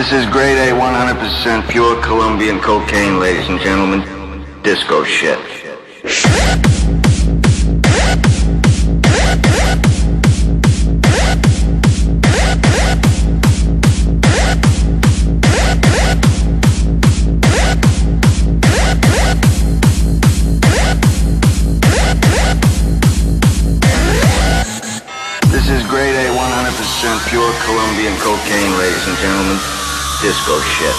This is grade A, 100% pure Colombian cocaine, ladies and gentlemen. Disco shit. This is grade A, 100% pure Colombian cocaine, ladies and gentlemen. Disco shit.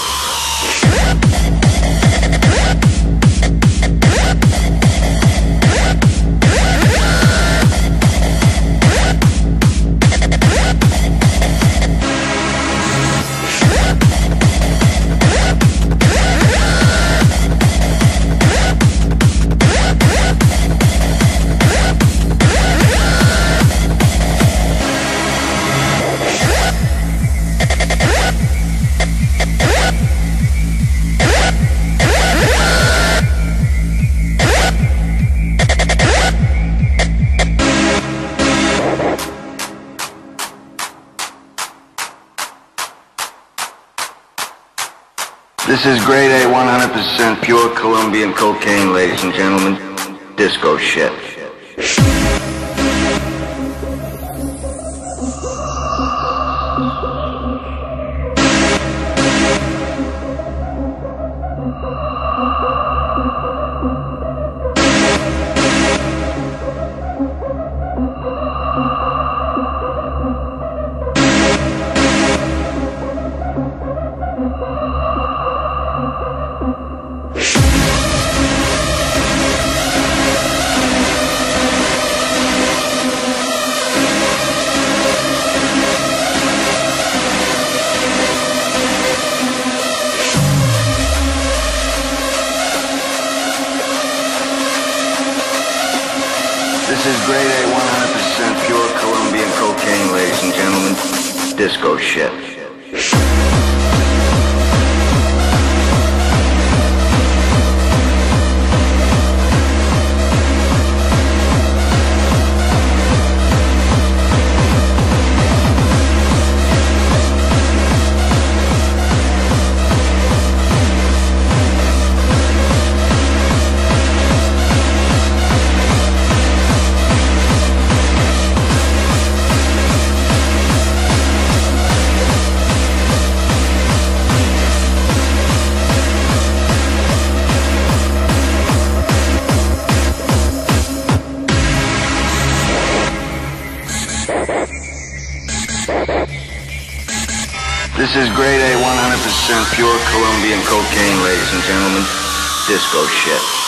This is grade A, 100% pure Colombian cocaine, ladies and gentlemen. Disco shit. This is grade A, 100% pure Colombian cocaine, ladies and gentlemen. Disco shit. This is grade A, 100% pure Colombian cocaine, ladies and gentlemen. Disco shit.